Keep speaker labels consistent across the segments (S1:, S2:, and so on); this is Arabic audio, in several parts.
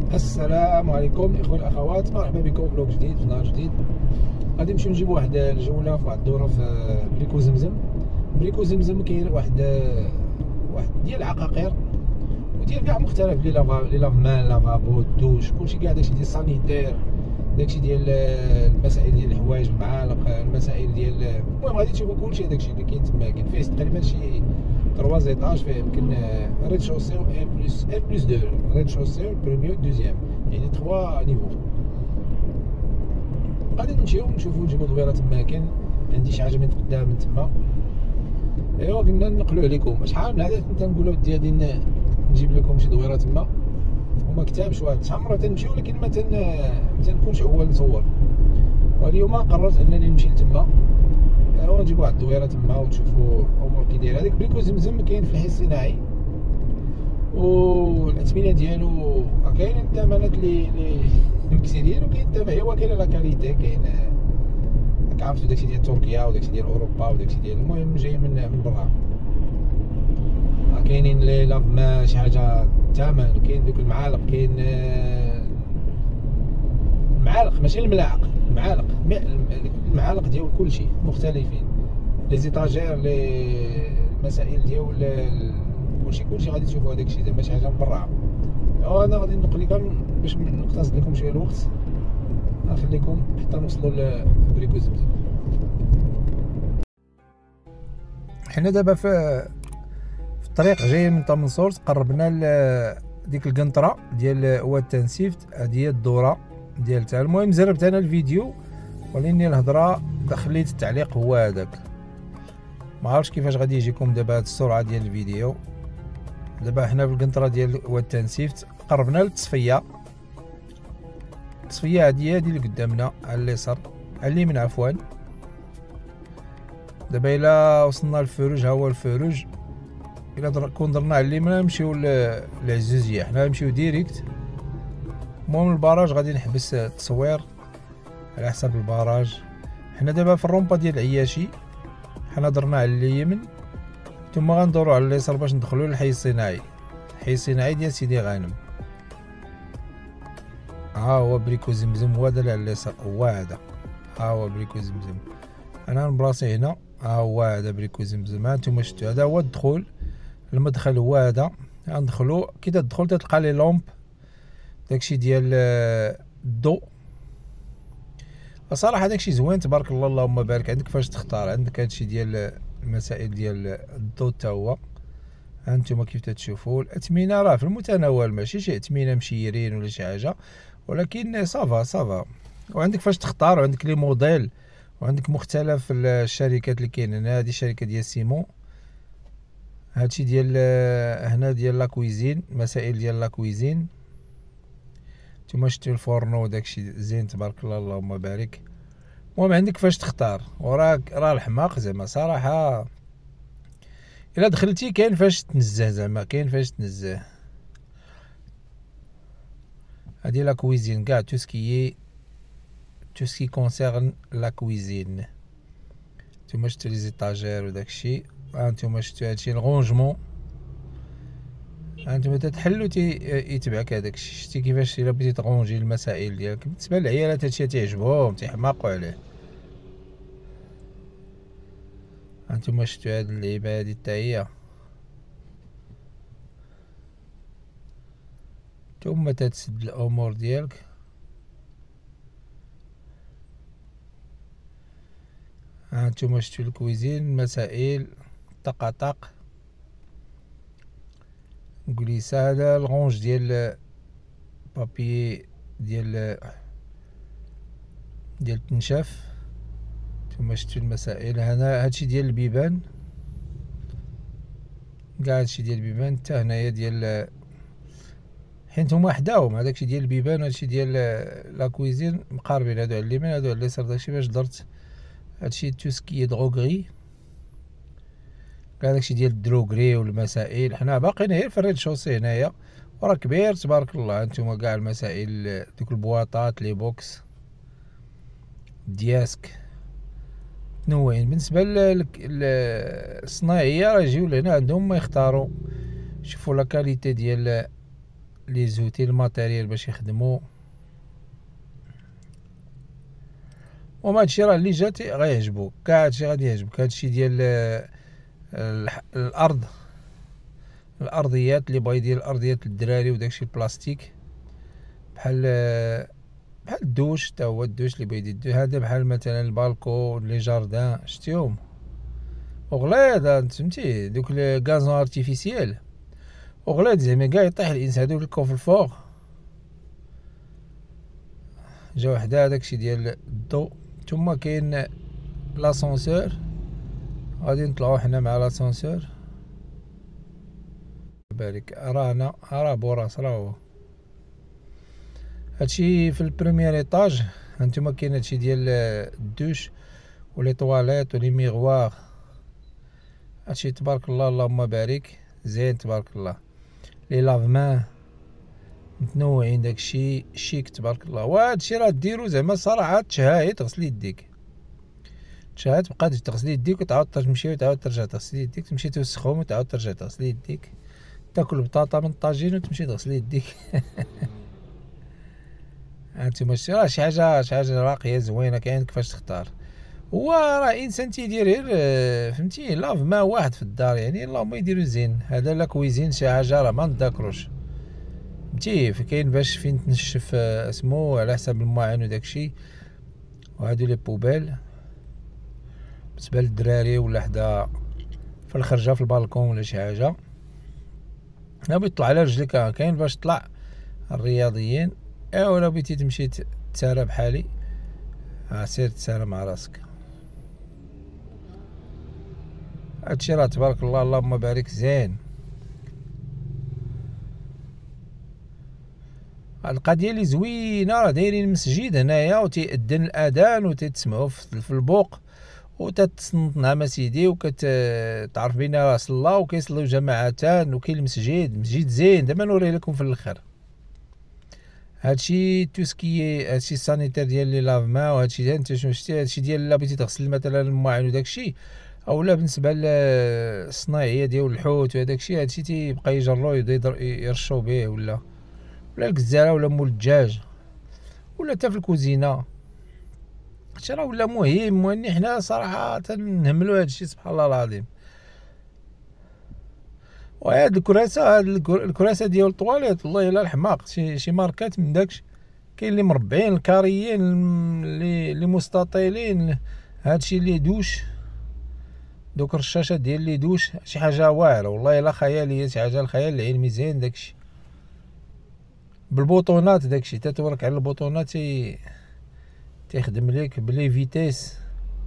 S1: السلام عليكم الاخوه والاخوات، مرحبا بكم في فلوق جديد، في نهار جديد. غادي نمشيو نجيبو واحد الجوله في واحد الدوره في بريكو زمزم. بريكو زمزم كاين واحد ديال العقاقير وديال كاع مختلف، لي لافمان، لافابو، الدوش، كلشي كاع داكشي ديال السانيتير، داكشي ديال المسائل ديال الحوايج، المعالق، المسائل ديال المهم غادي تشوفوا كلشي داكشي اللي كاين تما. كاين فيه تقريبا شي 3 ايطاج، فيه يمكن ريد شوسي و ان بلس 2، ريد شوسي البروميير دوزيام، يعني 3 نيفو. غادي نمشيو نشوفو نجيبو دويره تما. كاين عندي شي حاجه من قدام من تما. ايوا قلنا نقلو عليكم شحال من عادة تنقولو ودي غادي نجيب لكم شي دويره تما وما كتابش واحد. شحال مره تنمشيو ولكن ما تنكونش اول نصور، واليوم قررت انني نمشي لتما. ايوا نجيبو واحد الدويره تما وتشوفوا الامور كي دايره. هذاك بريكو زمزم كاين في الحي الصناعي، والاثمنه ديالو كاين الثمنات اللي مكسيرين، وكاين الثمن هو كاين لا كاليتي، كاين راك عرفتو داكشي ديال تركيا وداكشي ديال اوروبا وداكشي ديال المهم جاي من برا. كاينين لي لافما شي حاجه الثمن، وكاين دوك المعالق، كاين المعالق ماشي الملاعق، المعالق ديال كلشي مختلفين، لي زيتاجير، لي المسائل ديال كلشي غادي تشوفوا هذاك الشيء زعما شي حاجه مبرعه. انا غادي نقول لكم باش نقتصد لكم شويه الوقت، نخليكم حتى نوصلوا لبريكو زمزم. حنا دابا في الطريق جايين من طمنسورت، قربنا لديك القنطره ديال واد تنسيفت. هذه هي الدوره ديالتها. المهم زربت انا الفيديو ولاني الهضره خليت التعليق هو هذاك. ما عرفتش كيفاش غادي يجيكم دابا هاد السرعه ديال الفيديو. دابا حنا في القنطره ديال واد تنسيفت، قربنا للتصفيه. التصفيه هادي اللي قدامنا على اليسار، على اليمين عفوا. دابا الا وصلنا للفروج، ها هو الفروج. الا كون درنا على اليمين نمشيو للعزوزيه، حنا نمشيو ديريكت. المهم الباراج غادي نحبس التصوير على حساب الباراج. حنا دابا في الرومبا ديال العياشي، حنا درنا على اليمين ثم غندورو على اليسار باش ندخلو للحي الصناعي. الحي الصناعي ديال سيدي غانم. ها هو بريكو زمزم، هو هذا اللي على اليسار، هو هذا. ها هو بريكو زمزم، انا نبلاصي هنا. ها هو هذا بريكو زمزم. ها نتوما شفتوا، هذا هو الدخول. المدخل هو هذا. غندخلو، كي تدخل تلقى لي لومب، داكشي ديال الضوء. صراحه داكشي زوين تبارك الله، اللهم بارك. عندك فاش تختار، عندك هادشي ديال المسائل ديال الضوء حتى هو. هانتوما كيف تتشوفوا الاثمنه راه في المتناول، ماشي شي اثمنه مشيرين ولا شي حاجه، ولكن صافا. وعندك فاش تختار، وعندك لي موديل، وعندك مختلف الشركات اللي كاين هنا. هذه الشركه ديال سيمون. هادشي ديال هنا ديال لا كويزين، مسائل ديال لا كويزين. نتوما شفتوا الفورنو داكشي زين تبارك الله، اللهم بارك. المهم عندك فاش تختار، وراك راه الحماق زعما صراحه. الا دخلتي كاين فاش تنزه، زعما كاين فاش تنزه. هادي لا كويزين كاع، تو سكي كونسيرن لا كويزين. نتوما شفتوا لي زيتاجير وداكشي. هانتوما شفتوا هادشي الغونجمون. هانتوما تتحلو يتبعك هداك الشيء. شتي كيفاش الا بغيتي تغونجي المسائل ديالك. بالنسبه للعيالات هادشي تيعجبهم، تيحماقوا عليه. هانتوما شفتوا هاد اللعيبه هادي حتى هي. ثم تتسد الامور ديالك. هانتوما شفتوا الكويزين، المسائل، طقطق، كليسه. هذا الغونج ديال بابي ديال التنشاف. نتوما شفتوا المسائل. هنا هادشي ديال البيبان، كاع هادشي ديال البيبان. حتى هنايا ديال حيت هما حداهم، هداكشي ديال البيبان وهادشي ديال لا كويزين مقاربين. هادو على اليمين، هادو على اليسار. داكشي باش درت هادشي توسكي دروغري، كاع داكشي ديال الدروغري والمسائل. حنا باقيين غير في الريد شوسي هنايا، وراه كبير تبارك الله. هانتوما كاع المسائل، دوك البواطات، لي بوكس، دياسك متنوعين. بالنسبه للصناعيه راه يجيو لهنا عندهم ما يختاروا. شوفوا لا كاليتي ديال لي زوتي الماتيريال باش يخدمو. وما هادشي راه اللي جاتي غيعجبوك، كاع هادشي غادي يعجبك. هادشي ديال الارض، الارضيات اللي بغا يدير الارضيات للدراري وداكشي البلاستيك، بحال الدوش، تا هو الدوش اللي بغا يدير هذا، بحال مثلا البالكو لي جاردان شتيهم وغليظ فهمتي، دوك لي غازون ارتيفيسيال وغليظ زعما كاع يطيح الانسان. هادوك الكوفر فوق جا وحده داكشي ديال الضو. ثم كاين لاسانسور، غادي نطلعو حنا مع لاسانسور. بالك رانا راه بوراس راه هو هادشي في البريمير ايطاج. هانتوما كاين هادشي ديال الدوش ولي طواليت ولي ميغوار. هادشي تبارك الله اللهم بارك زين تبارك الله. لي لافمان متنوعين، داكشي شيك تبارك الله. وهادشي راه ديرو زعما صراحه تشهاي تغسل يديك، تشهاي تبقى تغسل يديك وتعاود تمشي وتعاود ترجع تغسل يديك، تمشي توسخهم وتعاود ترجع تغسل يديك، تاكل بطاطا من الطاجين وتمشي تغسل يديك. هانتوما راه شي حاجه راقيه زوينه، كاين كيفاش تختار. هو راه انسان تيدير غير فهمتي لاف ما واحد في الدار، يعني اللهم يديرو زين. هذا لا كويزين شي حاجه راه ما نذاكروش فهمتي. فكاين باش فين تنشف اسمو على حساب الماعن وداكشي. وهادو لي بوبيل بالنسبه للدراري ولا حدا في الخرجه في البالكون ولا شي حاجه، لا بغيت تطلع على رجليك كاين باش تطلع الرياضيين. ولا بغيتي تمشي تسارى بحالي سير تسارى مع راسك. هادشي راه تبارك الله اللهم بارك زين. هاد القضيه اللي زوينه راه دايرين مسجد هنايا وتيأذن الاذان وتتسمعوا في البوق وتتصنت نعم سيدي، وكتعرف بين راه صلى وكيصليو جماعتان وكاين المسجد مسجد زين. دابا نوريه لكم في الاخر. هادشي توسكي هادشي سانيتير ديال لي لافما وهادشي انت شنو شتي. هادشي ديال الا بغيتي تغسل مثلا الماعن وداكشي، اولا بالنسبه للصناعيه ديال الحوت وهداكشي، هادشي تيبقى يجرو يرشو به، ولا الكزاله ولا مول الدجاج ولا حتى في الكوزينه. هادشي راه ولا مهم، واني حنا صراحه تنهملو هادشي سبحان الله العظيم. وهاد الكراسه، هاد الكراسه ديال الطواليت والله الا الحماق، شي ماركات من داكش كاين اللي مربعين الكاريين اللي مستطيلين. هادشي اللي دوش دوك الرشاشات ديال اللي دوش شي حاجه واعره والله الا خياليه، شي حاجه الخيال العلمي زين. داكشي بالبوطونات، داكشي تتورك على البوطونات تيخدم ليك بلي فيتيس.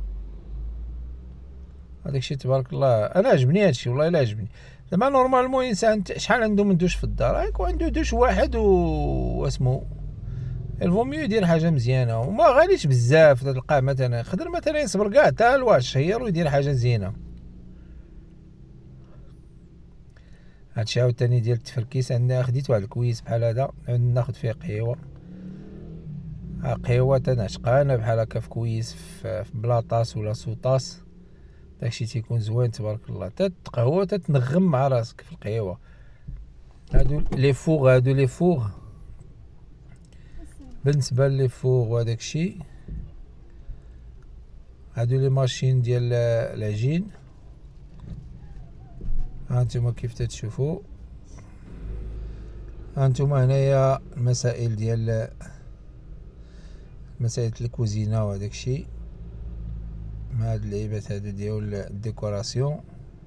S1: هداكشي تبارك الله انا عجبني هادشي والله الا عجبني. زعما نورمالمون انسان شحال عنده من دوش في الدار، يكون عنده دوش واحد واسمو الفوميو يدير حاجه مزيانه وما غاليش بزاف. تلقاه مثلا يقدر مثلا يصبر كاع حتى الواش شهير ويدير حاجه زينه. هادشي عاوتاني ديال التفركيس، عندنا خديت واحد الكويس بحال هذا ناخد فيه قهيوه. قهيوه تنعشقها انا بحال هكا في كويس في بلاطاس ولا سوطاس، داكشي تيكون زوين تبارك الله. تتقهوى تتنغم مع راسك في القهيوه. هادو لي فوغ بالنسبه لي فوغ وهداك الشيء. هادو لي ماشين ديال العجين. هانتوما كيف تتشوفوا، هانتوما هنايا المسائل ديال مسائل الكوزينه وهداك الشيء مع هاد اللعيبات هادو ديال الديكوراسيون.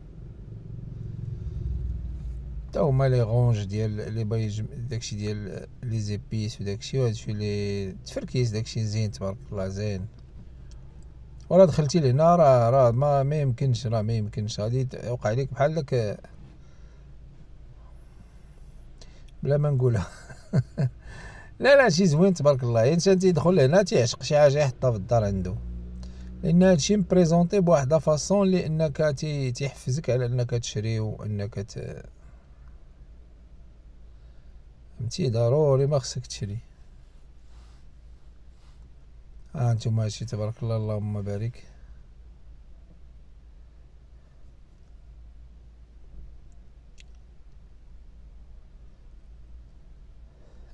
S1: تا هما لي غونج ديال لي بايج داكشي ديال لي زيبيس وداكشي، وهادشي لي تفركيس داكشي زين تبارك الله زين. ولا دخلتي لهنا راه ما يمكنش، راه ما يمكنش غادي يوقع لك بحال داك بلا ما نقولها. لا شي زوين تبارك الله. الانسان تيدخل لهنا تيعشق شي حاجه يحطها في الدار عنده، لان هادشي مبريزونطي بواحد لافاصون لانك تيحفزك على انك تشري وانك فهمتي ضروري ما خصك تشري. هانتوما هادشي تبارك الله اللهم بارك.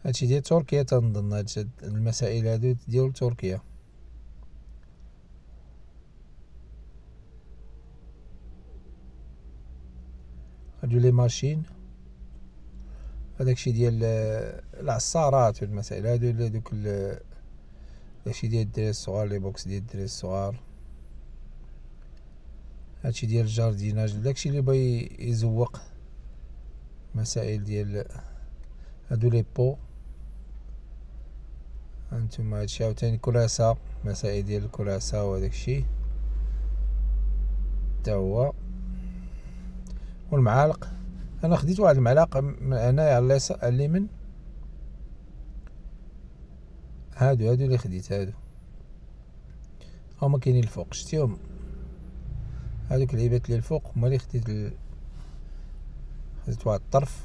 S1: هادشي ديال تركيا تنظن، هاد المسائل هادو ديال تركيا. هادو لي ماشين، هداكشي ديال العصارات والمسائل هادو، دوك داكشي ديال الدراري الصغار، لي بوكس ديال الدراري الصغار. هادشي ديال الجارديناج، داكشي اللي باغي يزوق. مسائل ديال هادو لي بو. هانتوما هادشي عاوتاني كراسة، مسائل ديال الكراسة وهداكشي تا هو. والمعالق، انا خديت واحد المعلقة هنايا على اليسار على اليمين. هادو اللي خديت، هادو هما كاينين الفوق، شتيهم؟ هادوك العيبات اللي الفوق هما اللي خديت خديت واحد الطرف.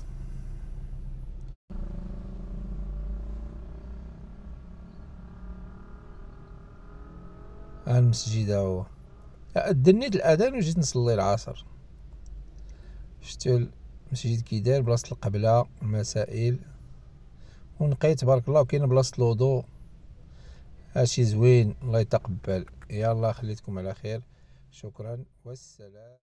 S1: المسجد ها هو. دنيت الاذان وجيت نصلي العصر. شتو المسجد كي داير، بلاصة القبلة، المسائل، ونقي تبارك الله، وكاين بلاصة الوضوء. هادشي زوين، الله يتقبل. يلا خليتكم على خير، شكرا والسلام.